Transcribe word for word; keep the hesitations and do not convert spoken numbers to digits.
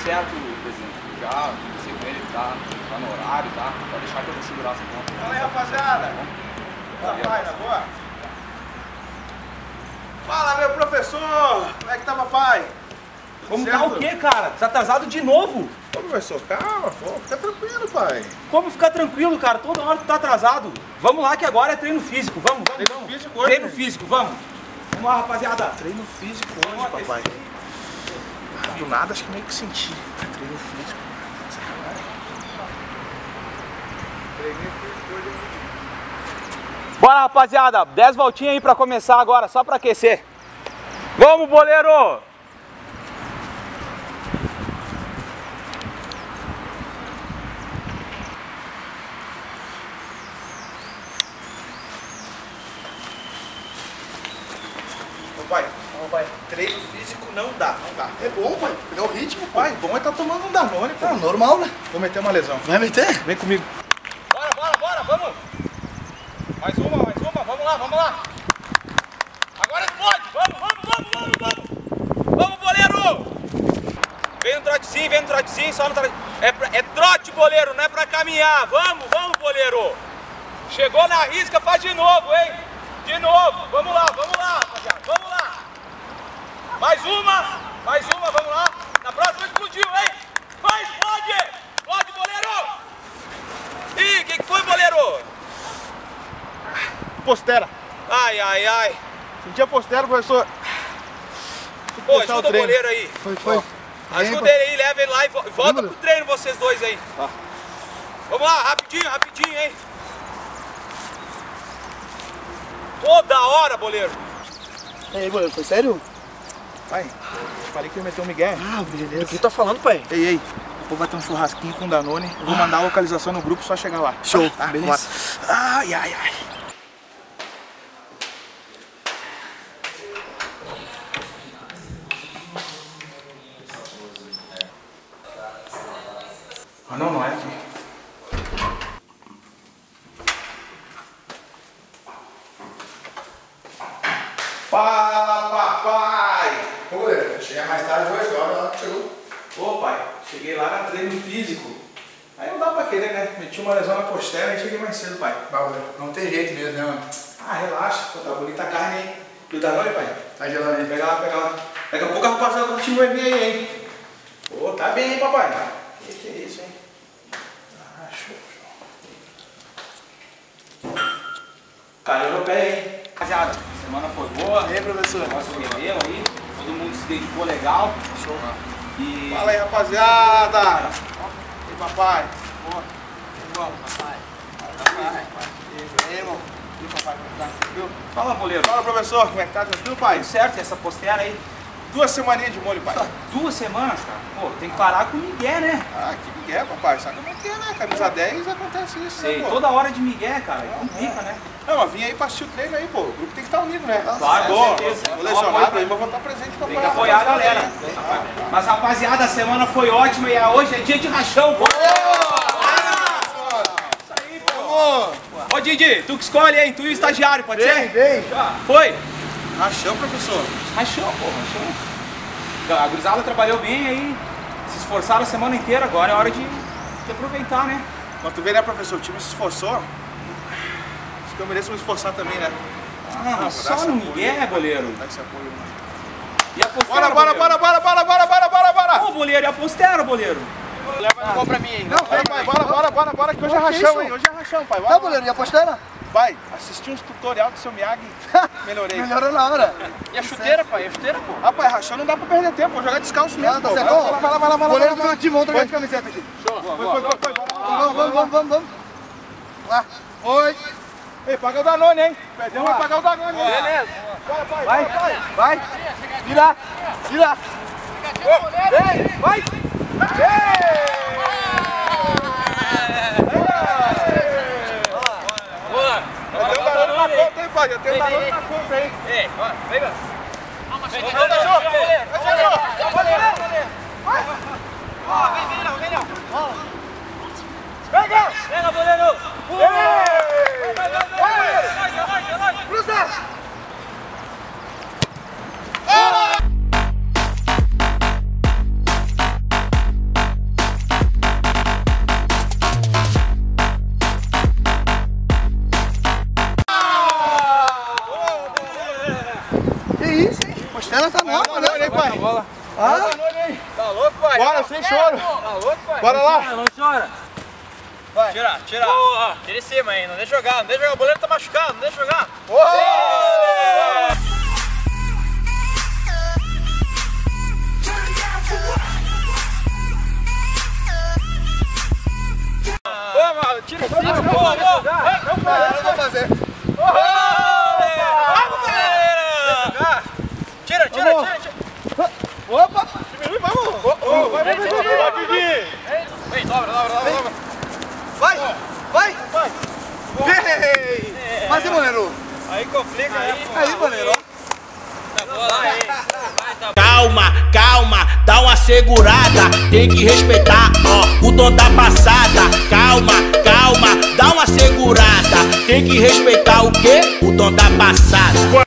certo, presidente. Já sei com ele, tá, tá no horário, tá? Pode deixar que eu vou segurar essa conta. Fala aí, rapaziada. Papai, na boa? Fala, meu professor. Como é que tá, papai? Como tá o quê, cara? Tá atrasado de novo? Ô, professor, calma, pô. Fica tranquilo, pai. Como ficar tranquilo, cara? Toda hora tu tá atrasado. Vamos lá que agora é treino físico. Vamos, vamos, Treino vamos. físico hoje? Treino físico, vamos. Vamos lá, rapaziada. Treino físico hoje, papai. Ah, do nada, acho que meio que senti. Treino físico. Treino físico hoje. Bora, rapaziada. dez voltinhas aí pra começar agora, só pra aquecer. Vamos, boleiro! Pai, não, pai, treino físico não dá, não dá. É bom, pai, pegar o ritmo, pai. Bom é estar tá tomando um Danone, pô. É normal, né? Vou meter uma lesão. Vai meter? Vem comigo. Bora, bora, bora, vamos! Mais uma, mais uma, vamos lá, vamos lá! Agora explode! Vamos, vamos, vamos, vamos, vamos! Vamos, boleiro! Vem no trotezinho, vem no trotezinho, só no trote. É, pra, é trote, boleiro, não é pra caminhar! Vamos, vamos, boleiro! Chegou na risca, faz de novo, hein? De novo! Vamos lá, vamos lá, rapaziada! Vamos lá! Mais uma! Mais uma, vamos lá! Na próxima explodiu, hein? Vai, explode! Explode, boleiro! Ih, o que, que foi, boleiro? Postera. Ai, ai, ai. Senti a postera, professor. Pô, ajuda o, o goleiro aí. Foi, foi. Ó, ajuda ele aí, leva ele lá e volta Vamos, pro treino vocês dois aí. Tá. Vamos lá, rapidinho, rapidinho, hein? Toda hora, boleiro. E aí, boleiro, foi sério? Pai, te falei que ia meter um migué. Ah, beleza. O que tá falando, pai? Ei, ei. Vou bater um churrasquinho com Danone. Eu vou mandar a localização no grupo, só chegar lá. Show, tá? Beleza. Ai, ai, ai. Ah, não, não é aqui. Fala, papai! Ô, goleiro, cheguei mais tarde hoje, agora ela chegou. Ô, pai, cheguei lá na treino físico. Aí não dá pra querer, né? Meti uma lesão na costela e cheguei mais cedo, pai. Bah, goleiro, não tem jeito mesmo, né, mano? Ah, relaxa, pô, tá bonita a carne, hein? E o Danone, pai? Tá gelando aí. Pega lá, pega lá. Daqui a pouco a rapaziada do time vai vir aí, hein? Pô, tá bem, hein, papai? Que que é isso, hein? Ah, show, show. Caiu no pé, hein? Rapaziada, semana foi boa. E aí, professor? Nosso guerreiro aí, todo mundo se dedicou legal. Show. E... Fala aí, rapaziada! E aí, papai? Boa. Igual, papai. Papai. E aí, irmão? E aí, papai, como tá? Tranquilo? Fala, boleiro. Fala, professor, como é que tá? Tranquilo, pai? Tudo certo? Essa postera aí? Duas semaninhas de molho, pai. Duas semanas, cara? Pô, tem que parar com o migué, né? Ah, que migué, papai. Sabe como é que é, né? Camisa dez acontece isso, Sei, né, pô? toda hora de migué, cara. Complica, né? Não, mas vim aí pra assistir o treino aí, pô. O grupo tem que estar unido, né? Claro, Tô, com certeza. Tô Dá um lesionado apoio. aí, mas vou estar presente pra Tem que apoiar a galera. Ah, Mas, rapaziada, a semana foi ótima e hoje é dia de rachão. Pô. Isso aí, pô. Ô, Didi, tu que escolhe, hein? Tu e o estagiário, pode ser? vem. Foi? Rachão, professor. Rachão, pô, rachão. A gurizada trabalhou bem aí, se esforçaram a semana inteira, agora é hora de, de aproveitar, né? Mas tu vê, né, professor? O time se esforçou. Acho que eu mereço me esforçar também, né? Ah, Não, só dá esse no apoio. Miguel, boleiro. Dá esse apoio, mano. E a postera, Bora, bora, boleiro? bora, bora, bora, bora, bora, bora, bora! Ô, boleiro, e a postera, boleiro? Leva igual pra mim aí. Não, vai, pai, bora, bora, bora, bora, que hoje é rachão, hein? Hoje é rachão, pai. Bora, Tá, boleiro, e a postela? Vai, assisti uns tutorial do seu Miyagi, melhorei. Melhorou na hora. E a chuteira, pai? A chuteira, pô? Rapaz, rachão não dá pra perder tempo, vou jogar descalço mesmo, Não, tá pô. certo. Vai lá, vai lá, vai lá, vai lá. Goleiro vai do lá. meu time, vamos trocar de camiseta aqui. Foi, foi, foi, foi, bora. Vamos, vamos, vamos, vamos, vamos. Lá. Oi. Ei, paga o Danone, hein? Perdeu, vai pagar o Danone, hein? Beleza. Vai, pai, Vai, vai, vai. vai. Vira, vira. Vem, vai. Já tem o Danone na conta, hein, pai? Já tem o Danone na conta, hein? Ei, ó, vem, vem. Vai, Sérgio! Vai, Sérgio! Pega. Pega, boleiro! Ei! Vai, vai, vai, vai, vai, vai, vai. Cruza. costela tá nova, Tá né? pai. Ah, Tá louco, pai? Bora, sem choro. Tá louco, pai? Bora lá. Não chora. Vai. Tira, tira. Boa. Tira em cima aí, não deixa jogar, não deixa jogar. O goleiro tá machucado, não deixa jogar. Boa! Vamos, tira, tira. Boa, boa. não, não vou fazer. Vamos, galera. Tira, tira, tira, tira. Opa! Diminui, vamos. Vai, vai, vai, vai, vai, Didi. Vem, dobra, dobra, dobra, dobra. Vai! Vai! Vai. Ei! Mas e goleiro? Aí complica, aí. Aí, goleiro, ó. Tá bola aí. Vai, tá. Calma, calma, dá uma segurada. Tem que respeitar, ó, o dom da passada. Calma, calma, dá uma segurada. Tem que respeitar o quê? O dom da passada.